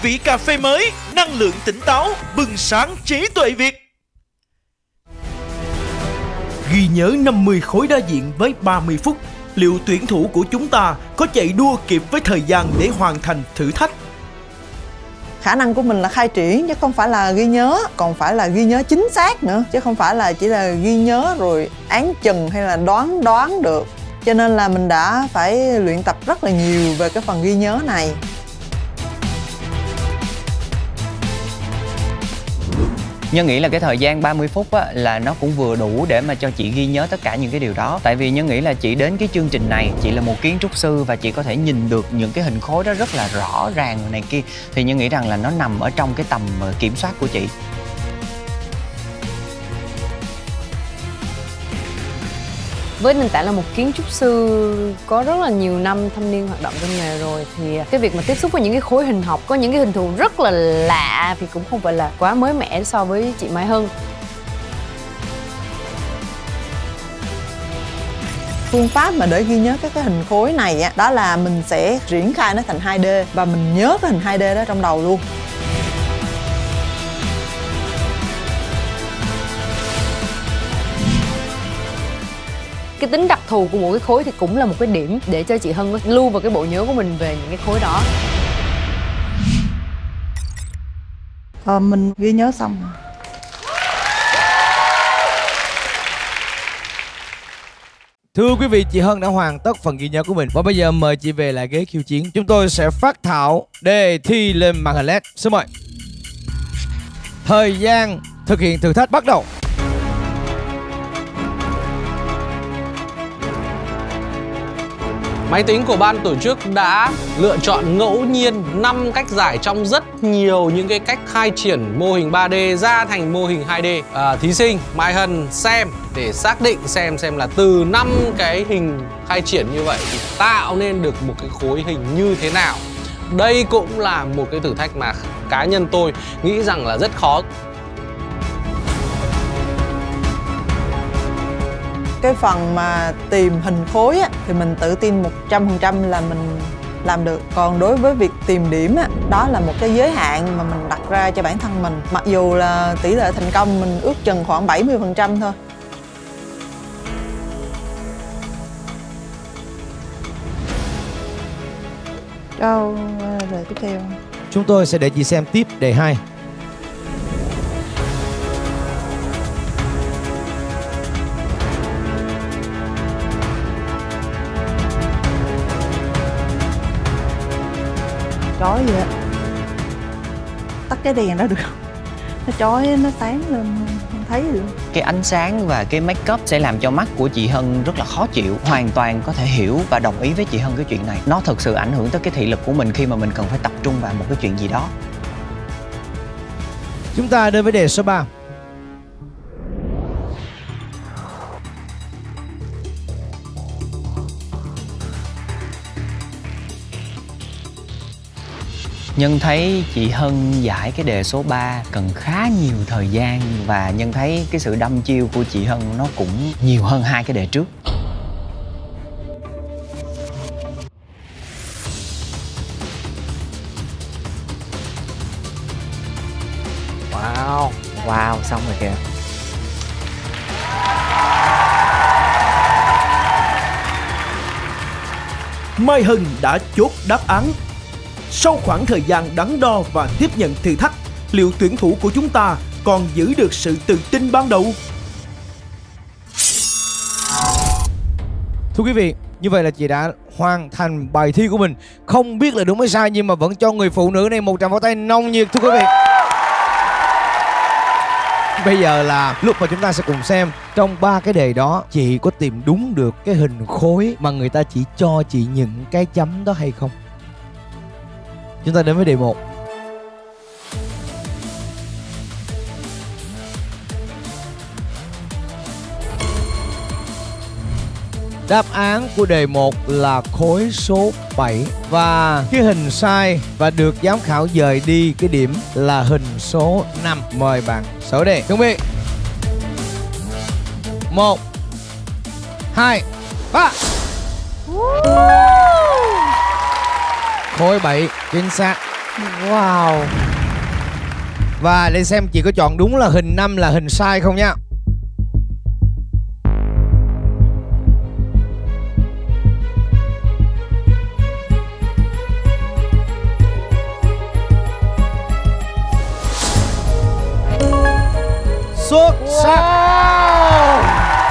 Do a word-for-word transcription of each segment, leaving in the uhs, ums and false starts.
vị cà phê mới, năng lượng tỉnh táo, bừng sáng trí tuệ Việt. Ghi nhớ năm mươi khối đa diện với ba mươi phút. Liệu tuyển thủ của chúng ta có chạy đua kịp với thời gian để hoàn thành thử thách? Khả năng của mình là khai triển chứ không phải là ghi nhớ, còn phải là ghi nhớ chính xác nữa, chứ không phải là chỉ là ghi nhớ rồi án chừng hay là đoán đoán được. Cho nên là mình đã phải luyện tập rất là nhiều về cái phần ghi nhớ này. Nhân nghĩ là cái thời gian ba mươi phút á, là nó cũng vừa đủ để mà cho chị ghi nhớ tất cả những cái điều đó. Tại vì Nhân nghĩ là chị đến cái chương trình này, chị là một kiến trúc sư và chị có thể nhìn được những cái hình khối đó rất là rõ ràng này kia. Thì Nhân nghĩ rằng là nó nằm ở trong cái tầm kiểm soát của chị. Với nền tảng là một kiến trúc sư có rất là nhiều năm thâm niên hoạt động trong nghề rồi, thì cái việc mà tiếp xúc với những cái khối hình học, có những cái hình thù rất là lạ thì cũng không phải là quá mới mẻ so với chị Mai Hân. Phương pháp mà để ghi nhớ các cái hình khối này á, đó là mình sẽ triển khai nó thành hai D và mình nhớ cái hình hai D đó trong đầu luôn. Cái tính đặc thù của mỗi cái khối thì cũng là một cái điểm để cho chị Hân lưu vào cái bộ nhớ của mình về những cái khối đó. Ờ, mình ghi nhớ xong rồi. Thưa quý vị, chị Hân đã hoàn tất phần ghi nhớ của mình. Và bây giờ mời chị về lại ghế khiêu chiến. Chúng tôi sẽ phát thảo đề thi lên màn hình led. Xin mời. Thời gian thực hiện thử thách bắt đầu. Máy tính của ban tổ chức đã lựa chọn ngẫu nhiên năm cách giải trong rất nhiều những cái cách khai triển mô hình ba D ra thành mô hình hai D. À, thí sinh Mai Hân xem để xác định xem xem là từ năm cái hình khai triển như vậy thì tạo nên được một cái khối hình như thế nào. Đây cũng là một cái thử thách mà cá nhân tôi nghĩ rằng là rất khó. Cái phần mà tìm hình khối á, thì mình tự tin một trăm phần trăm là mình làm được. Còn đối với việc tìm điểm á, đó là một cái giới hạn mà mình đặt ra cho bản thân mình. Mặc dù là tỷ lệ thành công mình ước chừng khoảng bảy mươi phần trăm thôi. Cho đề tiếp theo. Chúng tôi sẽ để chị xem tiếp đề hai. Chói vậy. Tắt cái đèn đó được không? Nó chói, nó sáng lên không thấy được. Cái ánh sáng và cái make up sẽ làm cho mắt của chị Hân rất là khó chịu. Hoàn toàn có thể hiểu và đồng ý với chị Hân cái chuyện này. Nó thực sự ảnh hưởng tới cái thị lực của mình khi mà mình cần phải tập trung vào một cái chuyện gì đó. Chúng ta đến với đề số ba. Nhân thấy chị Hân giải cái đề số ba cần khá nhiều thời gian. Và Nhân thấy cái sự đâm chiêu của chị Hân nó cũng nhiều hơn hai cái đề trước. Wow. Wow, xong rồi kìa. Mai Hân đã chốt đáp án. Sau khoảng thời gian đắn đo và tiếp nhận thử thách, liệu tuyển thủ của chúng ta còn giữ được sự tự tin ban đầu? Thưa quý vị, như vậy là chị đã hoàn thành bài thi của mình. Không biết là đúng hay sai nhưng mà vẫn cho người phụ nữ này một tràng pháo tay nồng nhiệt thưa quý vị. Bây giờ là lúc mà chúng ta sẽ cùng xem trong ba cái đề đó chị có tìm đúng được cái hình khối mà người ta chỉ cho chị những cái chấm đó hay không. Chúng ta đến với đề một. Đáp án của đề một là khối số bảy. Và cái hình sai và được giám khảo dời đi cái điểm là hình số năm. Mời bạn sổ đề. Chuẩn bị. Một, hai, ba. Khối bảy, chính xác. Wow. Và để xem chị có chọn đúng là hình năm là hình sai không nha. Xuất sắc. Wow.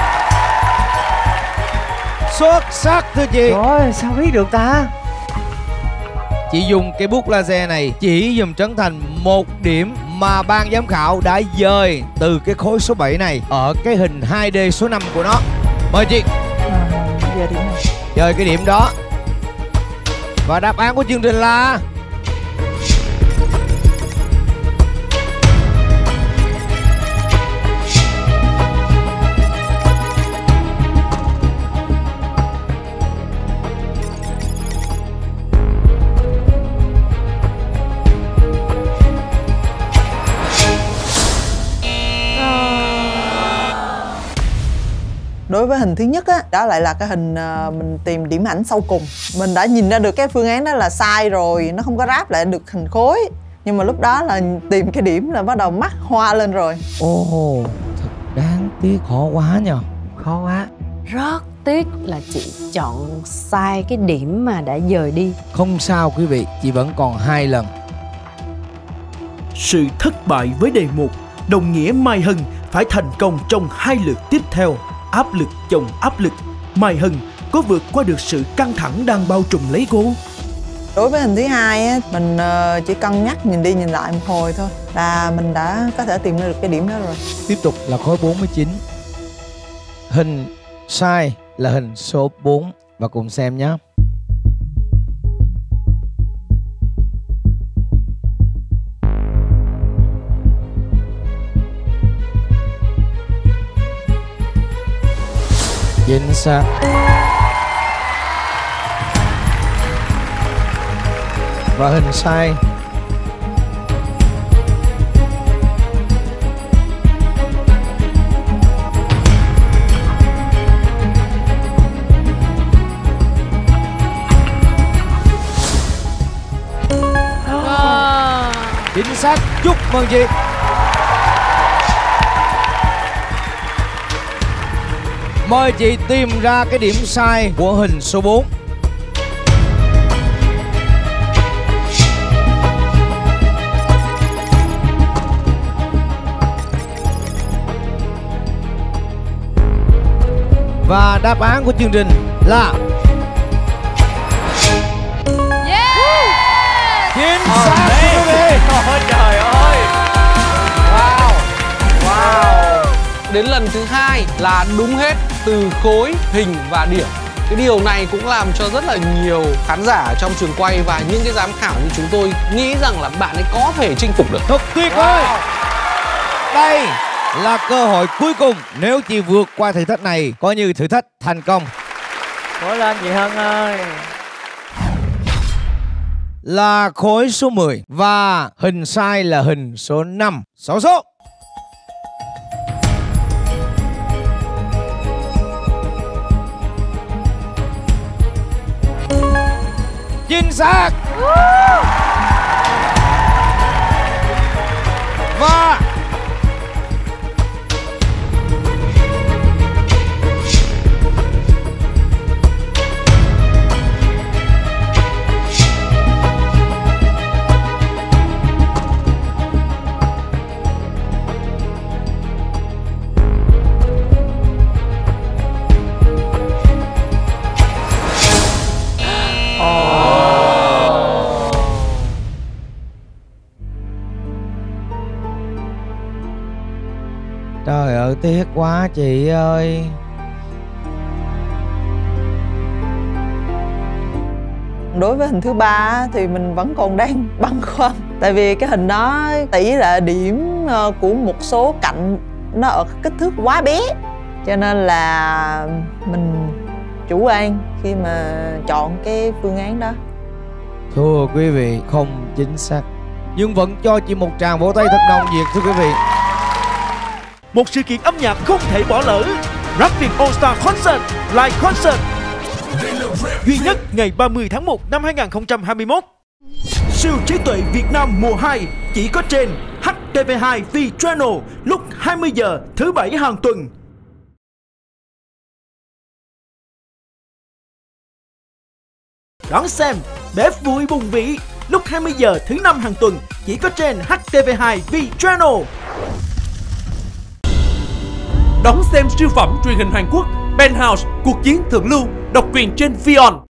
Xuất sắc thưa chị. Trời, sao biết được ta? Chị dùng cái bút laser này chỉ dùm Trấn Thành một điểm mà ban giám khảo đã dời từ cái khối số bảy này ở cái hình hai D số năm của nó. Mời chị. À, giờ điểm này. Dời cái điểm đó. Và đáp án của chương trình là Đối với hình thứ nhất á, đó lại là cái hình uh, mình tìm điểm ảnh sau cùng. Mình đã nhìn ra được cái phương án đó là sai rồi, nó không có ráp lại được hình khối. Nhưng mà lúc đó là tìm cái điểm là bắt đầu mắt hoa lên rồi. ồ, oh, thật đáng tiếc, khó quá nhờ. Khó quá. Rất tiếc là chị chọn sai cái điểm mà đã dời đi. Không sao quý vị, chị vẫn còn hai lần. Sự thất bại với đề một đồng nghĩa Mai Hân phải thành công trong hai lượt tiếp theo. Áp lực chồng áp lực, Mai Hân có vượt qua được sự căng thẳng đang bao trùm lấy cô? Đối với hình thứ hai á, mình uh, chỉ cân nhắc nhìn đi nhìn lại một hồi thôi là mình đã có thể tìm ra được cái điểm đó rồi. Tiếp tục là khối bốn mươi chín. Hình sai là hình số bốn. Và cùng xem nhé. Chính xác. Và hình sai chính xác. Chúc mừng chị. Mời chị tìm ra cái điểm sai của hình số bốn. Và đáp án của chương trình là Yeah! chính xác quý vị. Ôi trời ơi. Wow. Wow. Đến lần thứ hai là đúng hết từ khối, hình và điểm. Cái điều này cũng làm cho rất là nhiều khán giả trong trường quay và những cái giám khảo như chúng tôi nghĩ rằng là bạn ấy có thể chinh phục được. Thật tuyệt vời. Đây là cơ hội cuối cùng. Nếu chị vượt qua thử thách này, coi như thử thách thành công. Cố lên chị Hân ơi. Là khối số mười. Và hình sai là hình số năm. Sáu số. Chính xác. Và trời ơi, tiếc quá chị ơi. Đối với hình thứ ba thì mình vẫn còn đang băn khoăn. Tại vì cái hình đó tỷ lệ điểm của một số cạnh nó ở kích thước quá bé, cho nên là mình chủ quan khi mà chọn cái phương án đó. Thưa quý vị, không chính xác. Nhưng vẫn cho chị một tràng vỗ tay thật nồng nhiệt thưa quý vị. Một sự kiện âm nhạc không thể bỏ lỡ. Rap Việt All Star Concert Live Concert duy nhất ngày ba mươi tháng một năm hai nghìn không trăm hai mươi mốt. Siêu trí tuệ Việt Nam mùa hai chỉ có trên hát tê vê hai V Channel lúc hai mươi giờ thứ bảy hàng tuần. Đón xem Bếp Vui Bùng Vị lúc hai mươi giờ thứ năm hàng tuần chỉ có trên hát tê vê hai V Channel. Đón xem siêu phẩm truyền hình Hàn Quốc Penthouse Cuộc chiến thượng lưu độc quyền trên Vion.